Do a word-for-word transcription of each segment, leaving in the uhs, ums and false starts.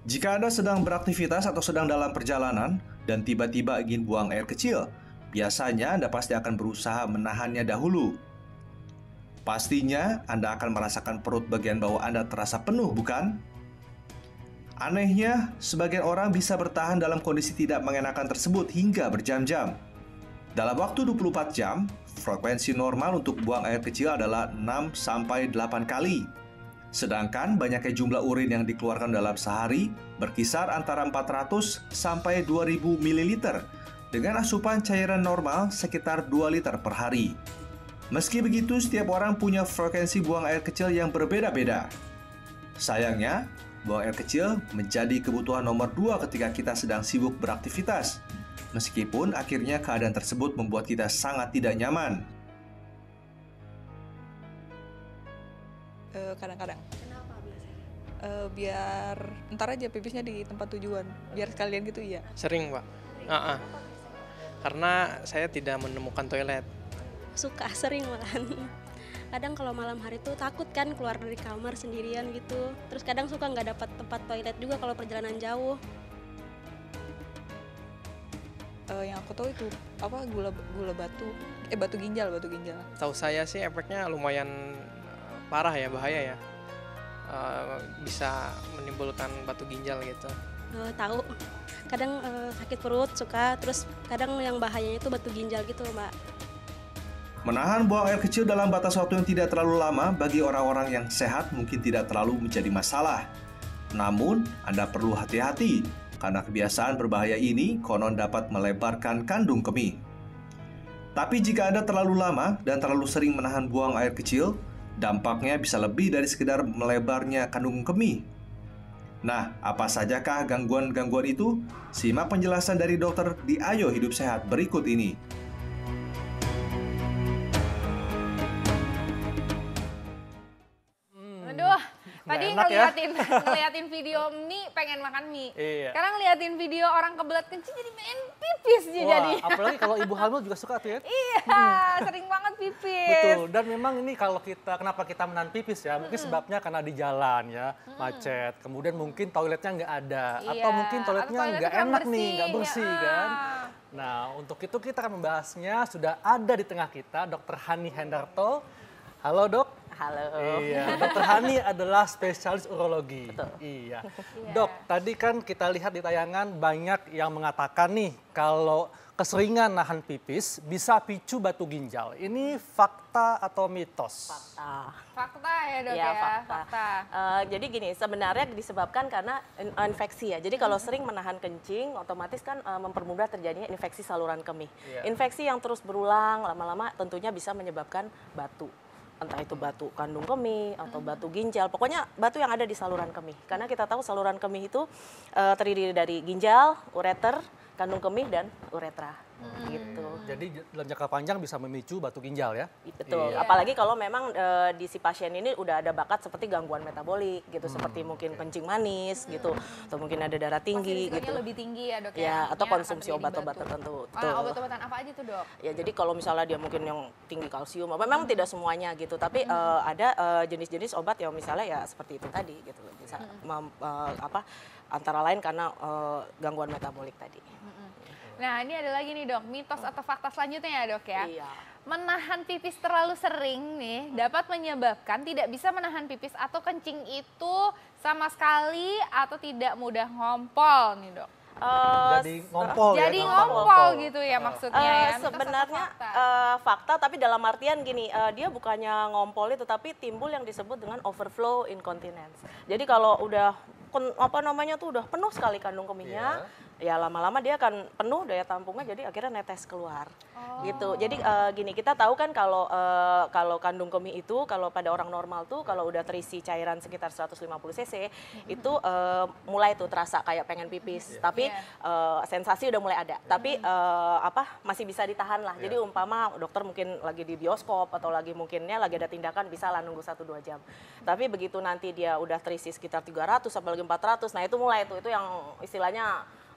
Jika Anda sedang beraktivitas atau sedang dalam perjalanan dan tiba-tiba ingin buang air kecil, biasanya Anda pasti akan berusaha menahannya dahulu. Pastinya Anda akan merasakan perut bagian bawah Anda terasa penuh, bukan? Anehnya, sebagian orang bisa bertahan dalam kondisi tidak mengenakan tersebut hingga berjam-jam. Dalam waktu dua puluh empat jam, frekuensi normal untuk buang air kecil adalah enam sampai delapan kali. Sedangkan banyaknya jumlah urin yang dikeluarkan dalam sehari berkisar antara empat ratus sampai dua ribu mililiter dengan asupan cairan normal sekitar dua liter per hari. Meski begitu, setiap orang punya frekuensi buang air kecil yang berbeda-beda. Sayangnya, buang air kecil menjadi kebutuhan nomor dua ketika kita sedang sibuk beraktivitas. Meskipun akhirnya keadaan tersebut membuat kita sangat tidak nyaman. Uh, kadang-kadang. Kenapa biasanya? Uh, biar ntar aja pipisnya di tempat tujuan. Biar sekalian gitu ya. Sering, Pak. Uh-uh. Karena saya tidak menemukan toilet. Suka, sering malahan. Kadang kalau malam hari tuh takut kan keluar dari kamar sendirian gitu. Terus kadang suka nggak dapat tempat toilet juga kalau perjalanan jauh. Uh, yang aku tahu itu apa gula gula batu, eh batu ginjal, batu ginjal. Tahu saya sih efeknya lumayan parah ya, bahaya ya. Uh, bisa menimbulkan batu ginjal gitu. Uh, tahu. Kadang uh, sakit perut suka, terus kadang yang bahayanya itu batu ginjal gitu, Mbak. Menahan buang air kecil dalam batas waktu yang tidak terlalu lama bagi orang-orang yang sehat mungkin tidak terlalu menjadi masalah. Namun, Anda perlu hati-hati karena kebiasaan berbahaya ini konon dapat melebarkan kandung kemih. Tapi jika Anda terlalu lama dan terlalu sering menahan buang air kecil, dampaknya bisa lebih dari sekedar melebarnya kandung kemih. Nah, apa sajakah gangguan-gangguan itu? Simak penjelasan dari dokter di Ayo Hidup Sehat berikut ini. Tadi ngeliatin, ya? ngeliatin video mie, pengen makan mie. Iya. Sekarang ngeliatin video orang kebelet kencing jadi pengen pipis sih jadi. Apalagi kalau ibu hamil juga suka tuh ya. Iya, hmm. sering banget pipis. Betul, dan memang ini kalau kita, kenapa kita menahan pipis ya, mungkin hmm. sebabnya karena di jalan ya, hmm. macet. Kemudian mungkin toiletnya nggak ada, iya. atau mungkin toiletnya nggak enak bersih. nih, nggak bersih ya. kan. Nah, untuk itu kita akan membahasnya, sudah ada di tengah kita Dokter Hani Hendarto. Halo dok. Halo. Iya, Dokter Hani adalah spesialis urologi. Betul. Iya. Dok, tadi kan kita lihat di tayangan banyak yang mengatakan nih kalau keseringan nahan pipis bisa picu batu ginjal. Ini fakta atau mitos? Fakta. Fakta ya dok ya, ya fakta. fakta. Uh, jadi gini, sebenarnya disebabkan karena infeksi ya. Jadi kalau sering menahan kencing, otomatis kan uh, mempermudah terjadinya infeksi saluran kemih. Yeah. Infeksi yang terus berulang lama-lama tentunya bisa menyebabkan batu. Entah itu batu kandung kemih atau batu ginjal, pokoknya batu yang ada di saluran kemih. Karena kita tahu saluran kemih itu uh, terdiri dari ginjal, ureter, kandung kemih, dan uretra. Hmm. Gitu. Jadi dalam jangka panjang bisa memicu batu ginjal ya? Betul, iya. apalagi kalau memang e, di si pasien ini udah ada bakat seperti gangguan metabolik gitu, hmm. seperti mungkin kencing manis hmm. gitu, atau mungkin ada darah tinggi gitu. lebih tinggi ya dok ya? Ya, atau konsumsi obat-obat tertentu. Ah, obat-obatan apa aja tuh dok? Ya jadi kalau misalnya dia mungkin yang tinggi kalsium, memang hmm. tidak semuanya gitu, tapi hmm. e, ada jenis-jenis obat yang misalnya ya seperti itu tadi gitu, bisa hmm. mem, e, apa antara lain karena e, gangguan metabolik tadi. Hmm. Nah ini ada lagi nih dok, mitos atau fakta selanjutnya ya dok ya. Iya. Menahan pipis terlalu sering nih dapat menyebabkan tidak bisa menahan pipis atau kencing itu sama sekali atau tidak mudah ngompol nih dok. Uh, jadi ngompol jadi ya? ngompol, ngompol gitu ya maksudnya uh, ya. Sebenarnya fakta. Uh, fakta tapi dalam artian gini, uh, dia bukannya ngompol itu tapi timbul yang disebut dengan overflow incontinence. Jadi kalau udah apa namanya tuh udah penuh sekali kandung kemihnya, yeah. ya lama-lama dia akan penuh daya tampungnya, jadi akhirnya netes keluar. Oh. Gitu. Jadi uh, gini, kita tahu kan kalau uh, kalau kandung kemih itu kalau pada orang normal tuh kalau udah terisi cairan sekitar seratus lima puluh cc mm-hmm. itu uh, mulai tuh terasa kayak pengen pipis, yeah. tapi yeah. Uh, sensasi udah mulai ada. Mm-hmm. Tapi uh, apa masih bisa ditahan lah. Yeah. Jadi umpama dokter mungkin lagi di bioskop atau lagi mungkinnya lagi ada tindakan bisa lah nunggu satu dua jam. Tapi begitu nanti dia udah terisi sekitar tiga ratus apalagi empat ratus, nah itu mulai tuh itu yang istilahnya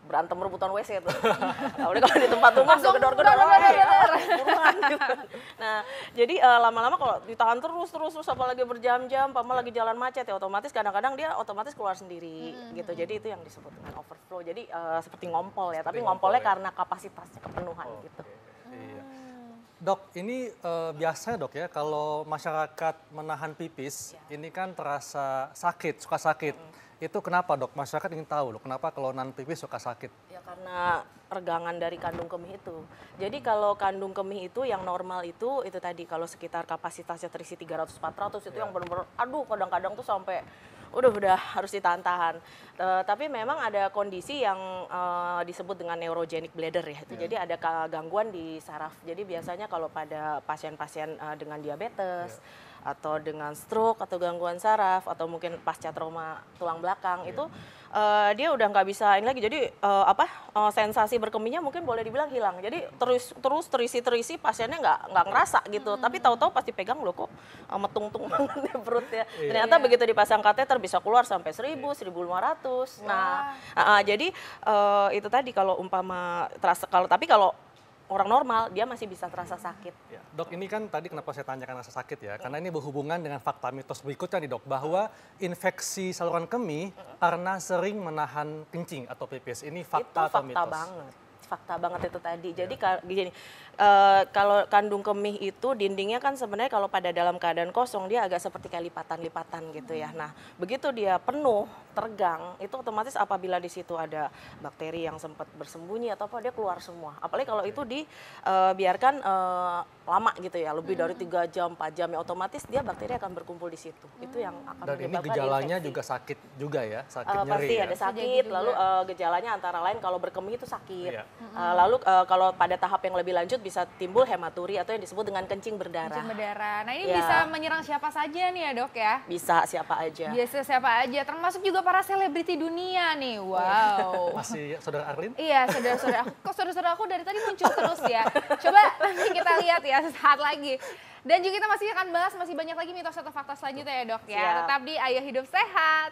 berantem rebutan W C tuh. Nah, udah kalau di tempat umum Langsung gedor-gedor, gedor, "Woi, gedor, gedor." ah, buruan gitu. Nah, jadi eh, lama-lama kalau ditahan terus terus terus apalagi berjam-jam, pama lagi jalan macet ya otomatis kadang-kadang dia otomatis keluar sendiri gitu. Jadi itu yang disebut dengan overflow. Jadi eh, seperti ngompol ya, tapi Seperti ngompolnya ngompol ya. karena kapasitasnya kepenuhan Oke, gitu. iya. Dok, ini eh, biasa dok ya kalau masyarakat menahan pipis, ini kan terasa sakit, suka sakit. Itu kenapa dok? Masyarakat ingin tahu loh, kenapa kalau nahan pipis suka sakit? Ya karena regangan dari kandung kemih itu. Jadi kalau kandung kemih itu yang normal itu, itu tadi kalau sekitar kapasitasnya terisi tiga ratus empat ratus itu yang benar-benar, aduh kadang-kadang tuh sampai udah udah harus ditahan-tahan. Eh, tapi memang ada kondisi yang eh, disebut dengan neurogenic bladder ya. Itu jadi ada ka- gangguan di saraf. Jadi biasanya kalau pada pasien-pasien eh, dengan diabetes atau dengan stroke atau gangguan saraf atau mungkin pasca trauma tulang belakang itu eh, dia udah nggak bisa ini lagi. Jadi eh, apa eh, sensasi berkemihnya mungkin boleh dibilang hilang. Jadi terus terus terisi-terisi pasiennya nggak nggak ngerasa gitu. Tapi tahu-tahu pasti pegang loh kok eh, metung-tung banget di perut ya. Ternyata begitu dipasang kateter bisa keluar sampai seribu, seribu lima ratus. Nah, ah, ah, jadi eh, itu tadi kalau umpama terasa kalau tapi kalau orang normal dia masih bisa terasa sakit. Ya, dok, ini kan tadi kenapa saya tanyakan rasa sakit ya, karena ini berhubungan dengan fakta mitos berikutnya nih dok, bahwa infeksi saluran kemih karena sering menahan kencing atau pipis. Ini fakta Itu atau fakta mitos? banget. Fakta banget itu tadi. Jadi ka- gini, eh, kalau kandung kemih itu dindingnya kan sebenarnya kalau pada dalam keadaan kosong dia agak seperti kayak lipatan-lipatan gitu ya. Nah, begitu dia penuh, tergang, itu otomatis apabila di situ ada bakteri yang sempat bersembunyi atau apa dia keluar semua. Apalagi kalau itu dibiarkan lama gitu ya, lebih dari tiga jam, empat jam ya otomatis dia bakteri akan berkumpul di situ. Itu yang akan Dan ini menyebabkan gejalanya infeksi. juga sakit juga ya, sakit Eh, nyeri pasti ya? ada sakit, Jadi juga. lalu eh, gejalanya antara lain kalau berkemih itu sakit. Iya. Eh, lalu eh, kalau pada tahap yang lebih lanjut bisa timbul hematuri atau yang disebut dengan kencing berdarah. Kencing berdarah. Nah ini Ya. bisa menyerang siapa saja nih ya dok ya? Bisa siapa aja. Biasa siapa aja, termasuk juga para selebriti dunia nih. Wow. Masih saudara Arlin? Iya, saudara-saudara aku. Kok saudara-saudara aku dari tadi muncul terus ya. Coba nanti kita lihat ya sesaat lagi. Dan juga kita masih akan bahas masih banyak lagi mitos atau fakta selanjutnya ya dok ya. Siap. Tetap di Ayo Hidup Sehat.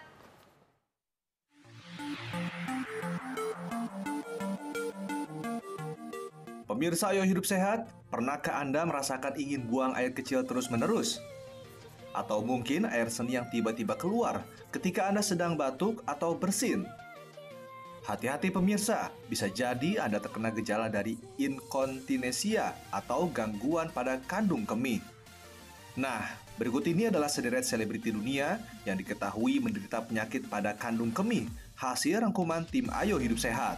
Pemirsa Ayo Hidup Sehat, pernahkah Anda merasakan ingin buang air kecil terus-menerus? Atau mungkin air seni yang tiba-tiba keluar ketika Anda sedang batuk atau bersin? Hati-hati pemirsa, bisa jadi Anda terkena gejala dari inkontinesia atau gangguan pada kandung kemih. Nah, berikut ini adalah sederet selebriti dunia yang diketahui menderita penyakit pada kandung kemih, hasil rangkuman tim Ayo Hidup Sehat.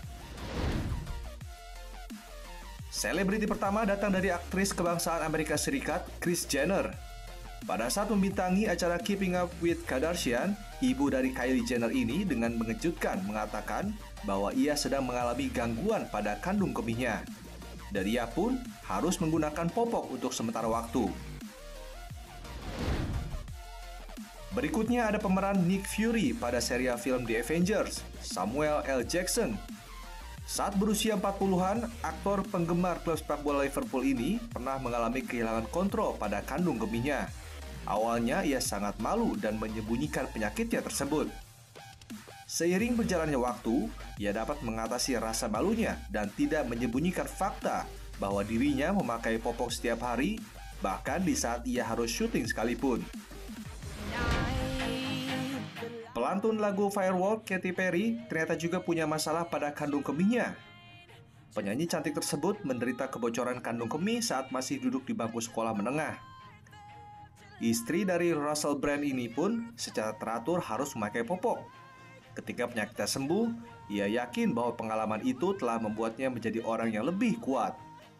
Selebriti pertama datang dari aktris kebangsaan Amerika Serikat, Kris Jenner. Pada saat membintangi acara Keeping Up with Kardashian, ibu dari Kylie Jenner ini dengan mengejutkan mengatakan bahwa ia sedang mengalami gangguan pada kandung kemihnya. Dan ia pun harus menggunakan popok untuk sementara waktu. Berikutnya ada pemeran Nick Fury pada serial film The Avengers, Samuel L. Jackson. Saat berusia empat puluhan, aktor penggemar klub sepak bola Liverpool ini pernah mengalami kehilangan kontrol pada kandung kemihnya. Awalnya ia sangat malu dan menyembunyikan penyakitnya tersebut. Seiring berjalannya waktu, ia dapat mengatasi rasa malunya dan tidak menyembunyikan fakta bahwa dirinya memakai popok setiap hari, bahkan di saat ia harus syuting sekalipun. Pelantun lagu Firework, Katy Perry, ternyata juga punya masalah pada kandung kemihnya. Penyanyi cantik tersebut menderita kebocoran kandung kemih saat masih duduk di bangku sekolah menengah. Istri dari Russell Brand ini pun secara teratur harus memakai popok. Ketika penyakitnya sembuh, ia yakin bahwa pengalaman itu telah membuatnya menjadi orang yang lebih kuat.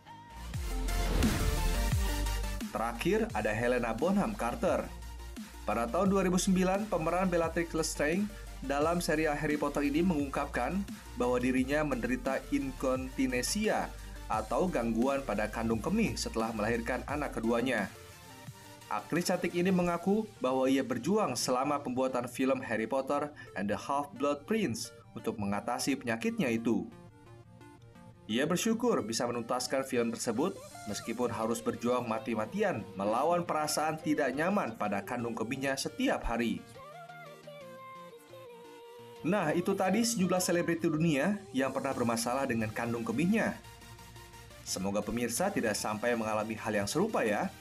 Terakhir, ada Helena Bonham Carter. Pada tahun dua ribu sembilan, pemeran Bellatrix Lestrange dalam serial Harry Potter ini mengungkapkan bahwa dirinya menderita inkontinesia atau gangguan pada kandung kemih setelah melahirkan anak keduanya. Aktris cantik ini mengaku bahwa ia berjuang selama pembuatan film Harry Potter and the Half-Blood Prince untuk mengatasi penyakitnya itu. Ia bersyukur bisa menuntaskan film tersebut meskipun harus berjuang mati-matian melawan perasaan tidak nyaman pada kandung kemihnya setiap hari. Nah, itu tadi sejumlah selebriti dunia yang pernah bermasalah dengan kandung kemihnya. Semoga pemirsa tidak sampai mengalami hal yang serupa ya.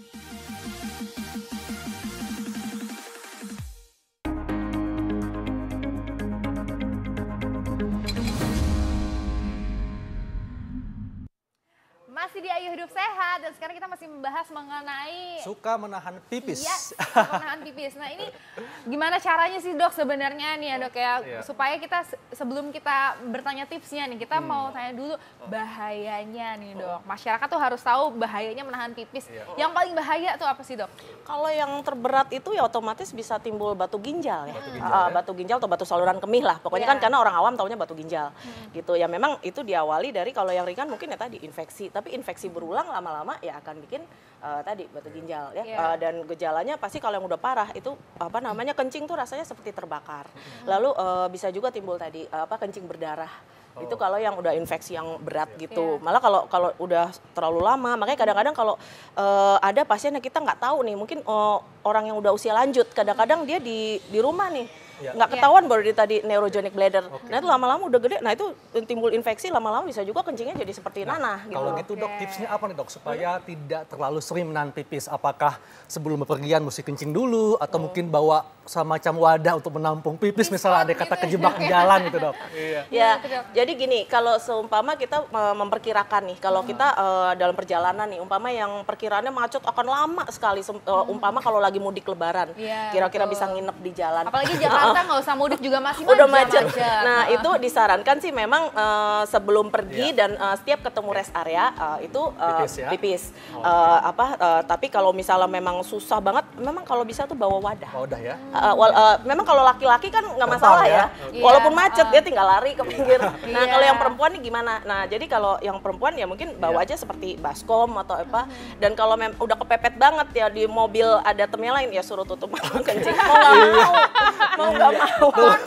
Masih di Ayo Hidup Sehat dan sekarang kita masih membahas mengenai Suka menahan pipis. Yes, suka menahan pipis. Nah ini gimana caranya sih dok sebenarnya nih ya dok ya Iya. supaya kita se- sebelum kita bertanya tipsnya nih kita Hmm. mau tanya dulu bahayanya nih dok. Masyarakat tuh harus tahu bahayanya menahan pipis. Iya. Yang paling bahaya tuh apa sih dok? Kalau yang terberat itu ya otomatis bisa timbul batu ginjal ya. Batu Batu ginjal, ginjal, ya. batu ginjal atau batu saluran kemih lah. Pokoknya Iya. kan karena orang awam taunya batu ginjal. Gitu ya memang itu diawali dari kalau yang ringan mungkin ya tadi infeksi. Tapi infeksi berulang lama-lama ya akan bikin uh, tadi batu ginjal ya. Iya. Uh, dan gejalanya pasti kalau yang udah parah itu apa namanya kencing tuh rasanya seperti terbakar. Lalu uh, bisa juga timbul tadi uh, apa kencing berdarah. Itu kalau yang udah infeksi yang berat gitu. Iya. Malah kalau kalau udah terlalu lama, makanya kadang-kadang kalau uh, ada pasien yang kita nggak tahu nih, mungkin uh, orang yang udah usia lanjut, kadang-kadang dia di di rumah nih. Iya. Nggak Iya. ketahuan baru dia tadi neurogenic bladder. Nah itu lama-lama udah gede, nah itu timbul infeksi lama-lama bisa juga kencingnya jadi seperti nanah gitu. Kalau gitu dok, Oke. tipsnya apa nih dok supaya tidak terlalu sering menahan pipis? Apakah sebelum bepergian mesti kencing dulu atau mungkin bawa semacam wadah untuk menampung pipis misalnya ada kata kejebak di jalan gitu dok? Iya. Ya, Betul, betul. jadi gini, kalau seumpama kita uh, memperkirakan nih, kalau kita uh, dalam perjalanan nih, umpama yang perkiraannya macet akan lama sekali, sem- uh, umpama kalau lagi mudik lebaran, Iya, kira-kira betul. bisa nginep di jalan. Apalagi Jakarta nggak usah mudik juga masih Udah macet. macet. Nah, itu disarankan sih memang uh, sebelum pergi Iya. dan uh, setiap ketemu rest area uh, itu uh, Pipis ya? pipis. Oke. Uh, apa uh, tapi kalau misalnya memang susah banget, memang kalau bisa tuh bawa wadah. Oh, udah ya. Uh, wal- uh, memang kalau laki-laki kan nggak Gampang masalah ya? ya, Oke. walaupun Iya, macet uh. dia tinggal lari ke pinggir. Nah Iya. kalau yang perempuan nih gimana? Nah jadi kalau yang perempuan ya mungkin bawa Iya. aja seperti baskom atau apa. Dan kalau mem- udah kepepet banget ya di mobil ada temnya lain ya suruh tutup mata kencing. Mau nggak mau, mau nggak mau.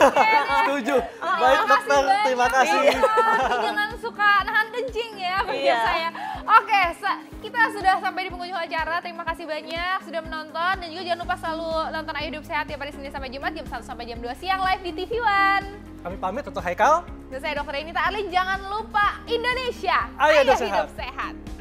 Setuju. Baik dokter, terima kasih. Iya. Jangan suka nahan kencing ya pemirsa Iya. ya. Oke, sa- kita sudah sampai di penghujung acara. Terima kasih banyak sudah menonton dan juga jangan lupa selalu nonton Ayo Hidup Sehat tiap hari Senin sampai Jumat jam satu sampai jam dua siang live di T V One. Kami pamit untuk Haikal. Dan saya Dokter Renita Arlin, jangan lupa Indonesia. Ayo Hidup Sehat. Hidup Sehat.